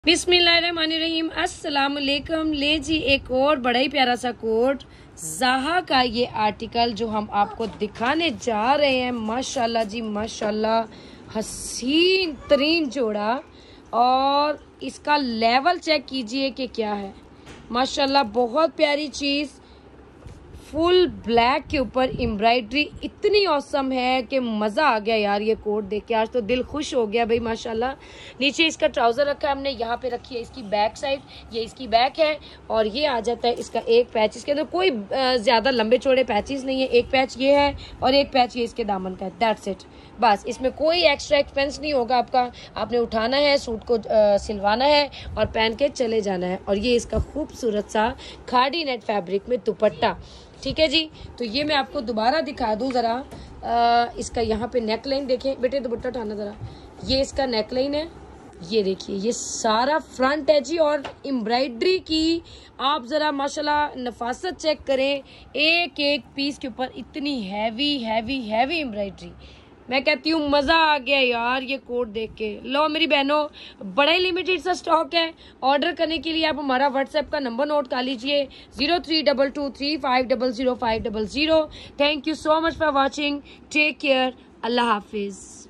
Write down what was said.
बिस्मिल्लाहिर्रहमानिर्रहीम, अस्सलाम वालेकुम। ले जी एक और बड़ा ही प्यारा सा कोट ज़ाहा का ये आर्टिकल जो हम आपको दिखाने जा रहे हैं। माशाल्लाह जी माशाल्लाह, हसीन तरीन जोड़ा। और इसका लेवल चेक कीजिए कि क्या है। माशाल्लाह बहुत प्यारी चीज़, फुल ब्लैक के ऊपर एम्ब्रॉयडरी इतनी औसम है कि मज़ा आ गया यार। ये कोट देख के आज तो दिल खुश हो गया भाई माशाल्लाह। नीचे इसका ट्राउज़र रखा है हमने, यहाँ पे रखी है इसकी बैक साइड, ये इसकी बैक है। और ये आ जाता है इसका एक पैच। इसके अंदर कोई ज़्यादा लंबे चौड़े पैचेस नहीं है। एक पैच ये है और एक पैच ये इसके दामन का है, दैट्स इट। बस इसमें कोई एक्स्ट्रा एक्सपेंस नहीं होगा आपका। आपने उठाना है, सूट को सिलवाना है और पहन के चले जाना है। और ये इसका खूबसूरत सा खाड़ी नेट फैब्रिक में दुपट्टा, ठीक है जी। तो ये मैं आपको दोबारा दिखा दूं ज़रा। इसका यहाँ पे नेक लाइन देखें बेटे, दुपट्टा उठाना ज़रा। ये इसका नेक लाइन है, ये देखिए ये सारा फ्रंट है जी। और एम्ब्रॉयडरी की आप ज़रा माशाल्लाह नफासत चेक करें। एक एक पीस के ऊपर इतनी हैवी हैवी हैवी एम्ब्रॉयडरी। मैं कहती हूँ मज़ा आ गया यार ये कोट देख के। लो मेरी बहनों, बड़ा ही लिमिटेड सा स्टॉक है। ऑर्डर करने के लिए आप हमारा व्हाट्सएप का नंबर नोट कर लीजिए, 032235000500। Thank you so much for watching. Take care, अल्लाह हाफिज़।